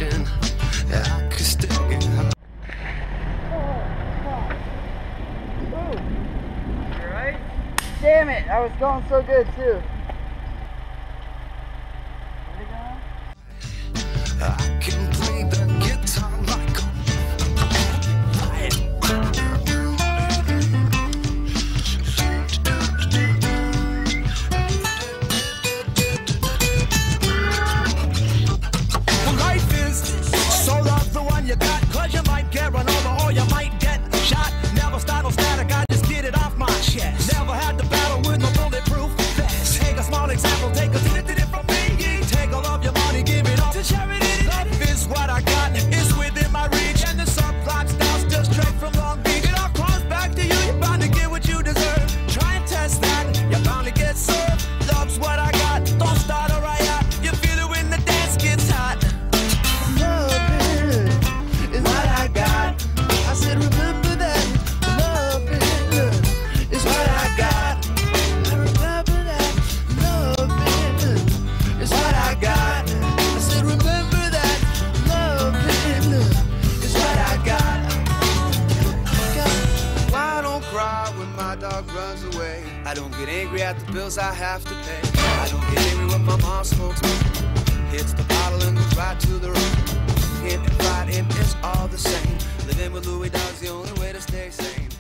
wishing that I could stay. Right? Damn it, I was going so good too. I can play the guitar like a riot. Well, life is so rough, the one you got, 'cause you might get run over or you might get shot. Never start no static, I just get it off my chest. Never had to battle with no bulletproof vest. Take a small example, take a minute from me. Take all of your money, give it up to charity. Love is what I got, it's within my reach. And the subplot styles just straight from Long Beach. It all comes back to you, you're bound to get what you deserve. Try and test that, you're bound to get served. Love's what I got, don't start a riot. You feel it when the dance gets hot. Love is what I got. I said remember that. Love is what I got. I remember that. Love is what I got. I said remember that. Love is what I got. Why I don't cry when my dog runs away? I don't get angry at the bills I have to pay. I don't get angry when my mom smokes me. Hits the bottle and goes right to the room. Hit and fight, it's all the same. Living with Louis Dog's the only way to stay sane.